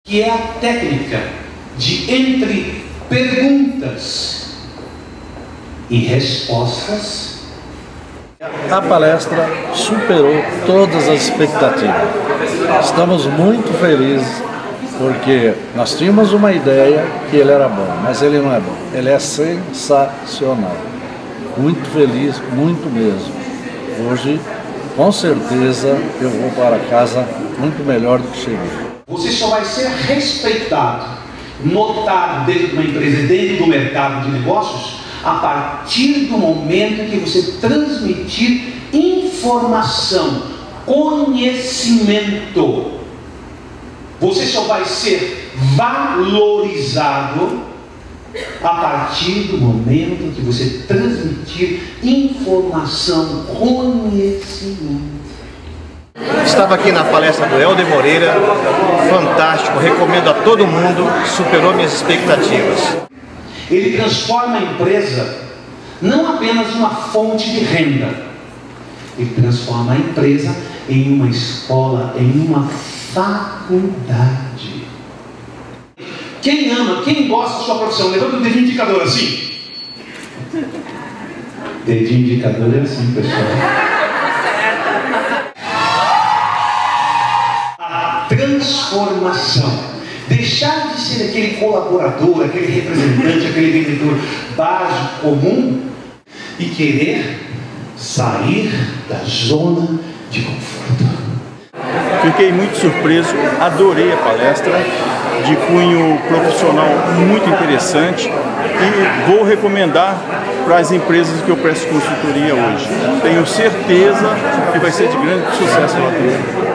que é a técnica de entre perguntas e respostas. A palestra superou todas as expectativas. Estamos muito felizes porque nós tínhamos uma ideia que ele era bom, mas ele não é bom. Ele é sensacional. Muito feliz, muito mesmo. Hoje, com certeza, eu vou para casa muito melhor do que cheguei. Você só vai ser respeitado, notado dentro de uma empresa, dentro do mercado de negócios, a partir do momento que você transmitir informação, conhecimento. Você só vai ser valorizado a partir do momento que você transmitir informação, conhecimento. Estava aqui na palestra do Helder Moreira, fantástico, recomendo a todo mundo, superou minhas expectativas. Ele transforma a empresa não apenas uma fonte de renda, ele transforma a empresa em uma escola, em uma faculdade. Quem ama, quem gosta da sua profissão, levanta o dedinho indicador assim. Dedinho indicador é assim, pessoal. A transformação. Deixar de ser aquele colaborador, aquele representante, aquele vendedor básico, comum, e querer sair da zona de conforto. Fiquei muito surpreso, adorei a palestra, de cunho profissional muito interessante, e vou recomendar para as empresas que eu presto consultoria hoje. Tenho certeza que vai ser de grande sucesso lá dentro.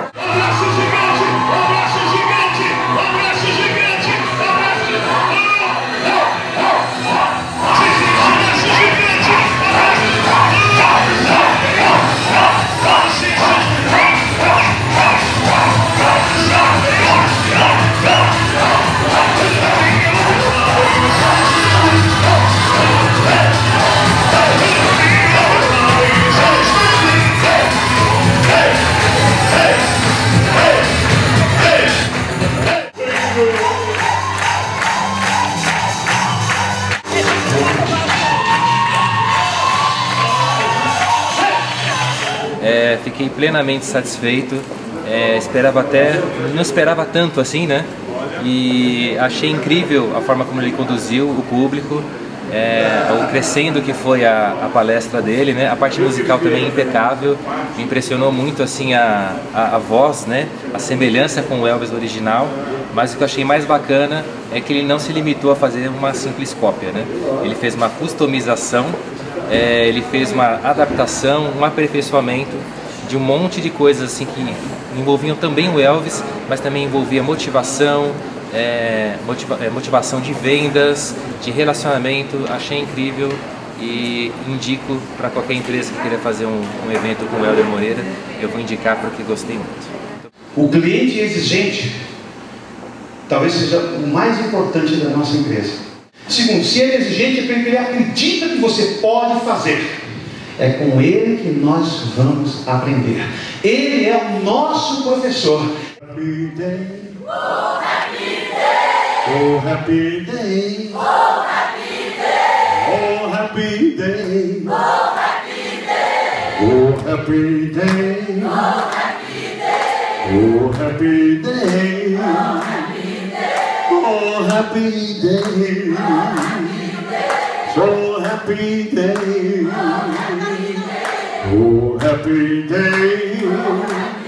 Fiquei plenamente satisfeito, não esperava tanto assim, né? E achei incrível a forma como ele conduziu o público, o crescendo que foi a palestra dele, né? A parte musical também impecável, me impressionou muito assim a voz, né? A semelhança com o Elvis original, mas o que eu achei mais bacana é que ele não se limitou a fazer uma simples cópia, né? Ele fez uma customização, ele fez uma adaptação, um aperfeiçoamento de um monte de coisas assim que envolviam também o Elvis, mas também envolvia motivação, motivação de vendas, de relacionamento. Achei incrível e indico para qualquer empresa que queira fazer um evento com o Helder Moreira, eu vou indicar porque gostei muito. O cliente exigente talvez seja o mais importante da nossa empresa. Segundo, se ele é exigente é porque ele acredita que você pode fazer. É com ele que nós vamos aprender. Ele é o nosso professor. Happy day. Oh, happy day. Oh, happy day. Oh, happy day. Oh, happy day. Oh, happy day. Oh, happy day. Oh, happy day. Oh, happy day. Oh, happy day. So happy day. Oh, happy day.